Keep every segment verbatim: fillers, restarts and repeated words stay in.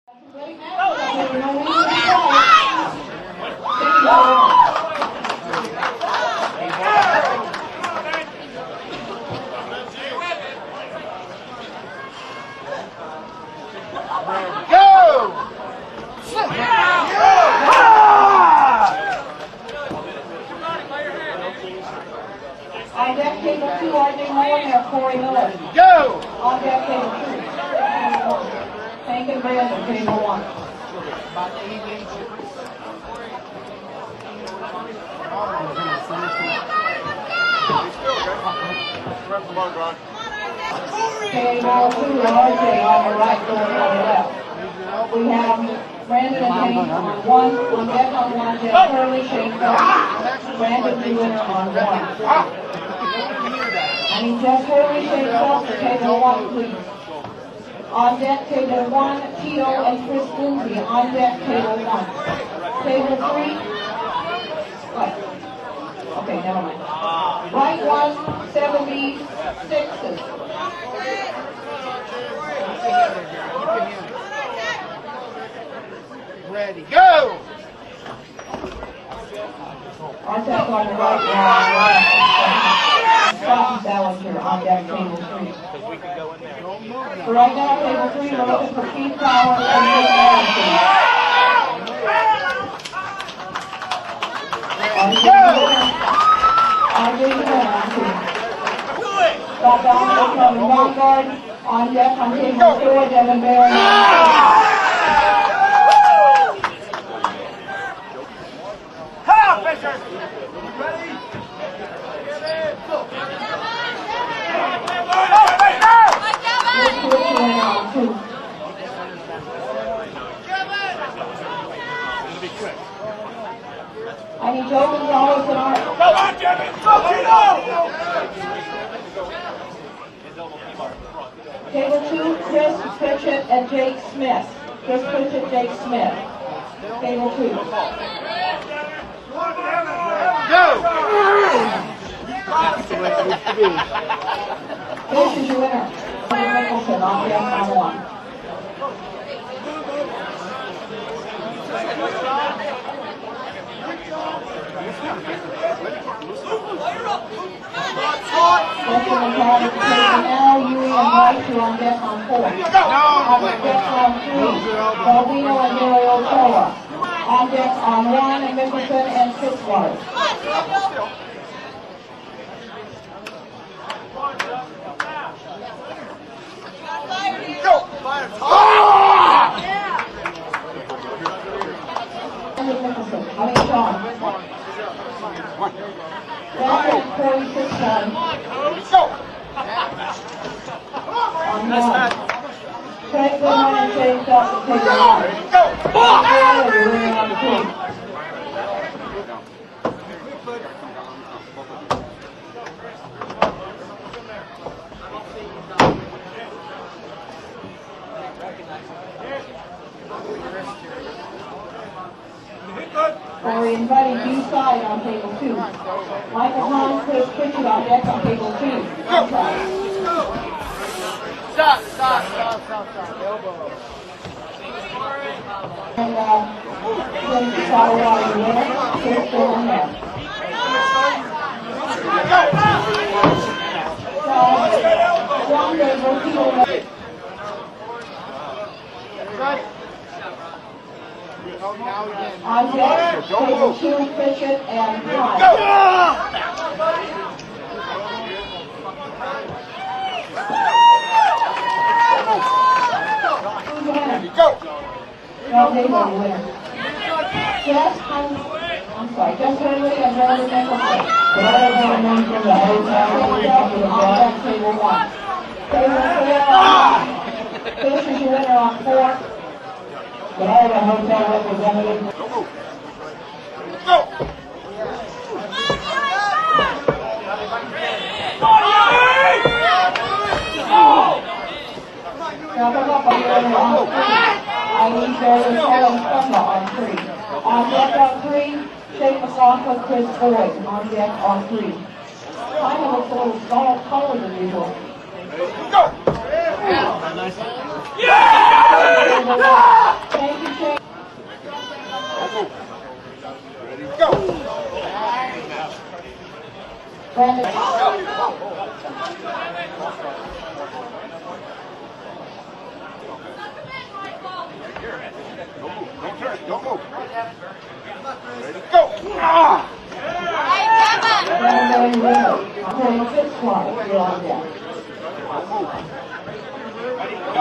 On deck table two, R J Moore and Corey Miller. Go! On deck table two, Hank and Brandon, table one. Table two, R J on the right, Corey on the left. We have Brandon and Hank on one, on deck on one, Jeff Hurley, Shane Phelps, Brandon the winner on one. I need Jeff Hurley, Shane Phelps, table one, please. On deck, table one, Tito and Chris Lindsay. On deck, table one. Table three. What? Okay, never mind. Right one, seventy-sixes. Ready, go! On deck on the right, one. Scott and Ballinger on deck, table three. So right now, table three, we're looking for Keith Powers and Nick Madison. On deck, on deck, on two. Scott Ballinger from the vanguard. On deck on table four, Devin Barry. I need Joe Gonzalez and Art. Come on, Jimmy! Go, Table two, Chris Pritchett and Jake Smith. Chris Pritchett, Jake Smith. Table two. Go! This is your winner. Nicholson on deck on one. Looking at the table now, Yui and Bryce are on deck on four. On deck on three, Baldino and Mary Ochoa. On deck on one, and Mickelson and Fitzwater. Go! Fire! Ah! Nicholson, I mean Sean. That's at forty-six on. Go! On one. Craig Goodman and Shane Phelps at table one. Go! On two. Corey and Buddy B side on table two. Michael Hahn, Chris Pritchett on deck on table two. Outside. Stop, stop, stop, stop, stop. Elbow. And uh, then Colorado winner, Chris Gillingham. One day, we'll see what on deck, table two, Pritchett and Hahn. Who's the winner? Go! No, they were the winner. Jess, I'm, I'm sorry, Jess Hurley and Brandon Nicholson. Brandon Nicholson from the hotel, on deck, table one. Table four, Fish is your winner on four. The Iowa Hotel representative. Go! Go! Now come up on the other on three. I need Jerry Helen Sumba on three. On deck on three, Shane McLaughlin, Chris Boyd on deck on three. Kind of looks a little small, taller than usual. Go! Yeah! move. Ready, go. Brandon. Go. Don't move. Don't turn. Don't move. Ready, go. Ah! Brandon Will. Playing six one. You're on deck. Don't move. Ready, go.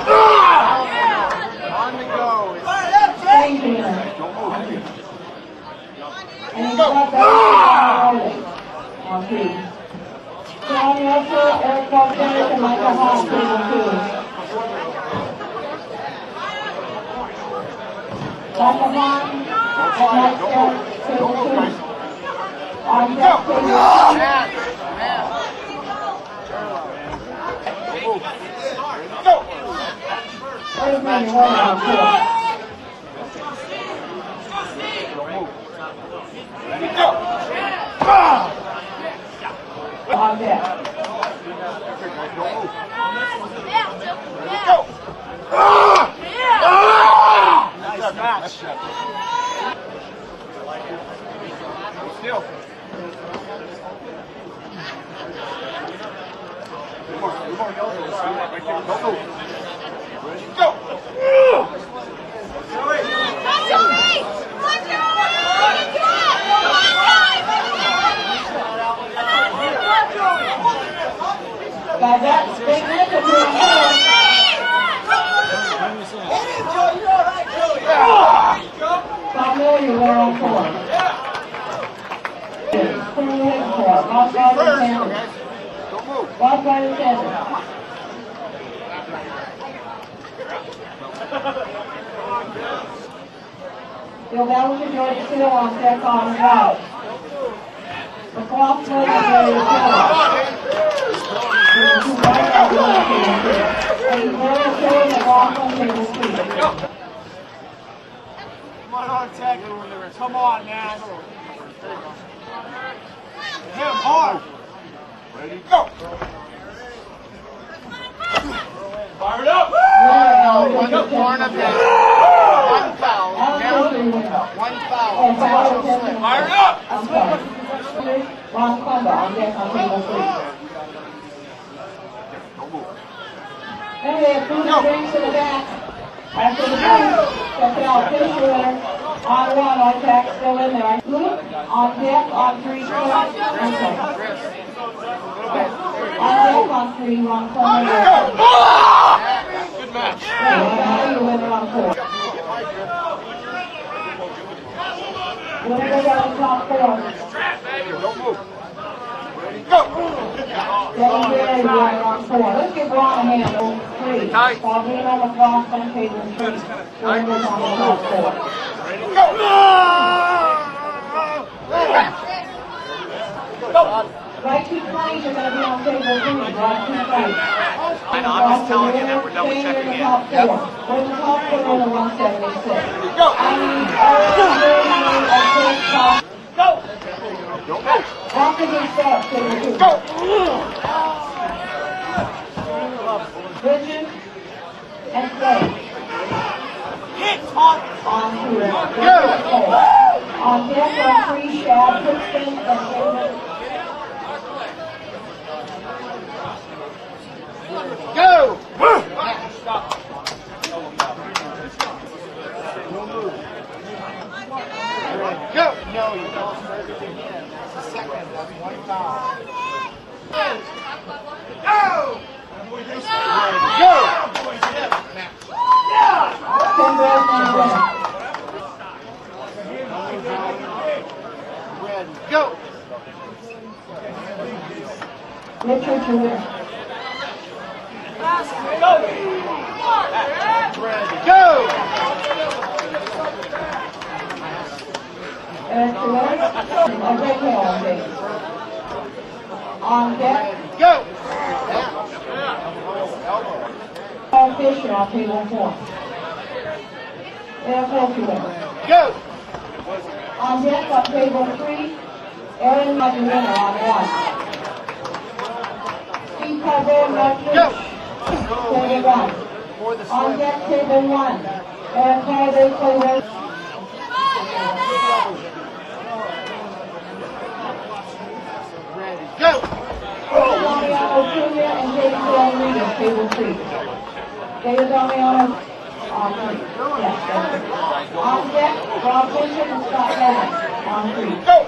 Ah! On the go. Thank you. Don't move. And he's got that on three. John Russell, Eric Falconer, and Michael Hall, table two. Michael Hall and Mike Scott, table two. On deck, table two. Go. Where's my one on four? Ready, go. Ah! On deck. Go. Ah! Ah! Nice match. Still. Come on, come on, right there. Don't move. Ready, go. Guys, that's big lift if you're here. Stop there, you're one on four. Clear hit four. Lost by the center. Don't move. Lost by the center. You'll be able to enjoy the seal on deck on the right. The clock player is ready to kill. And he's very showing the block on table three. Come on, on tag. Come on, man. Hit him hard. Ready, go. Fire it up. One One foul. Now, one foul. Fire it up. Ron Clemba on deck on table three. And we have food and drinks in the back. After the food, check it out. Finish your winner. On one, on deck, still in there. Luke, on deck, on three, okay. On deck, on three, Ron Clemba. Good match. Now you're winner on four. Winner goes out the top four. Don't move. Ready, go. Devin Gary winner on four. Let's give Ron a hand on three. Bobino, McGrath, and table three. Winner goes on the top four. Ready, go. Go. Right two twenties are going to be on table three. Right two twenties. I know, I'm just telling you that we're double checking in. Top four. We're the top four in the one seventy-six. Go. I need all Go. Don't move. Walkers and steps, table two. Go. Bridges and Clay. Hit on. On two. Go. On deck are three, Shad, Princeton, and David. Go. Stop. Go. No, you don't. It's a second. That's one foul. Go. Go. Tim Bradley, winner. Ready. Go. Richard, your winner. Ready. Go. Eric, your winner. And Rick Hill on deck. On deck, Go. Paul Fisher on table four. Eric Hill, your winner. Go. On deck on table three, Aaron Muddy winner on one. Steve Carver, Mark Go. table one. On deck table one, Aaron Carver, table table three. David Damiano on three. Yes, that's it. On deck, Rob Bishop and Scott Bennett on three. Go!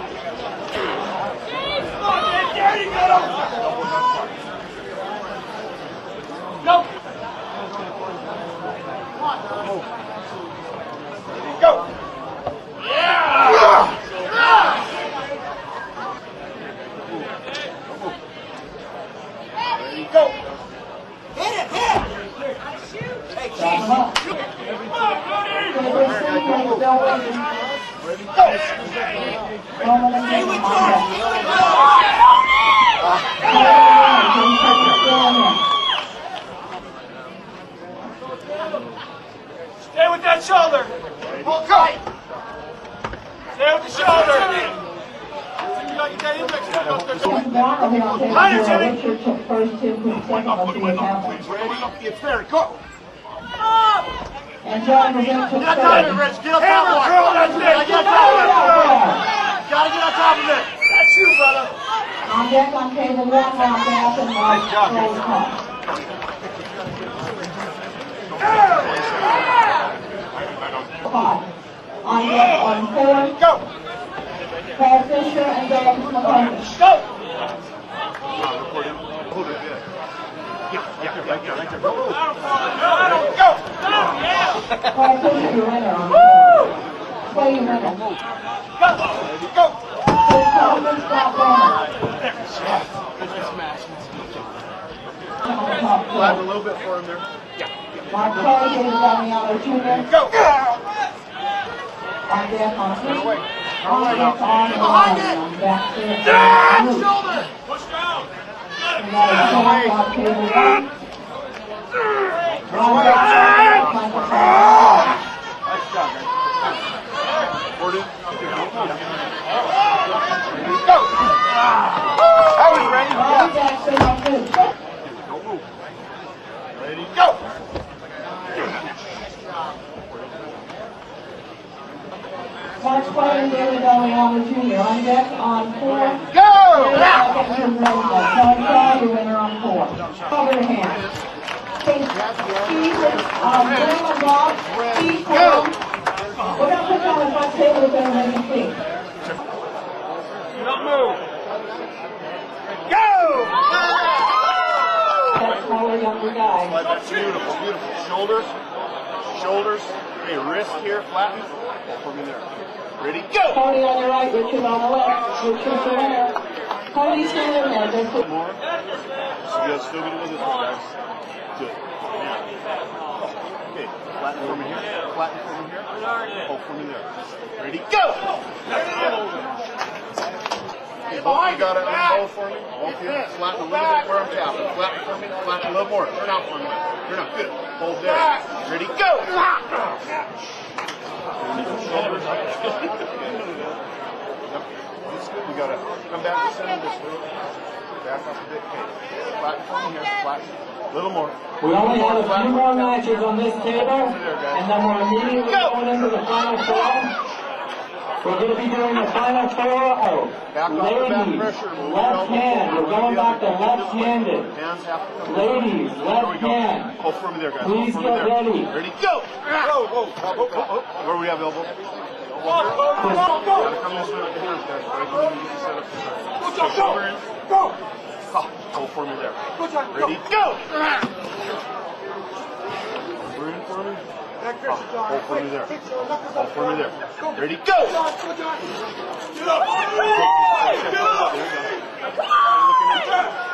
Go! Go! Yeah! Ready, go! Hit it, hit it! Hey, Drop him up. Table three, David Damiano. ready, go! Roman and Stay David with on George! deck. Stay with Stay with that shoulder. Pull tight! Stay with the shoulder. You got your daddy next to Hunter, Richard took first, Tim took second, let's see what happens. Ready, it's there, go! And John Brazil took Get on top of it, third. Rich, get on top of it! That's it. Gotta get on top of it! Gotta get on top of it! That's you, brother! On deck on table one, Ron Bass and Mike Rose Hall. Five. On deck on four, Go! Paul Fisher and Douglas McCarthy. Go! Go! Paul Fisher, your winner on four. Play your winner. Go! Go! Chris Coleman, Scott Bennett. On the top Slap a four. little bit for him there. Mark Kelly, David Damiano Junior Go! On deck on three. Away. On deck on Behind one. it. On back three. Down! Luke. Shoulder! Push down. We got a shot on table one. On deck on Michael Fowler. Nice job, guys. Gordon. Go! That was ready. On deck, three on two. Don't move. Ready, go! Mark Squire and David Damiano Junior On deck on four. Go! Second, Jim Roosevelt. John Shaw, your winner on four. Cover your hands. Steve, um, Graham and Bob, Steve, Cole. We're going to put you on the front table with everybody can see. Don't move. That smaller, younger guy. That's beautiful, beautiful. Shoulders, shoulders. Hey, wrist here, flatten. Put me there. Ready, go! Cody on your right, Richard on the left. Richard's the winner. Cody's still in there. Just put More. So you guys still get a little bit more, guys. Good. Okay, flatten for me here. Flatten for me here. Hold for me there. Ready, go! Okay, both you got it on both for me. Both you flatten a little bit where I'm tapping. Flatten for me. Flatten a little more. Turn out for me. Turn out. Good. Hold there. Ready, go! Shoulders up. Yep. This is good. We gotta come back to center this way. Back up a bit. Okay. Flatten for me here. Flatten. A little more. We only have a few more matches on this table, and then we're immediately going into the final four. We're going to be doing the final four of Back off the back ladies, pressure. Move left your elbows hand. forward. We're going back to left-handed. Hands have to come Ladies, There we left go. hand. Hold for me there, guys. Please Hold for me get there. ready. Ready, go! Go, go. Up, up, up, up. Where we have elbow? Elbow here. Gotta come this way with the hands, guys. Right when you get set up. Okay, shoulder in. Go! Hold for me there. Ready, go! We're in for me. Hold for me there. Hold for me there. Ready, go! Get up! Get up! Get up!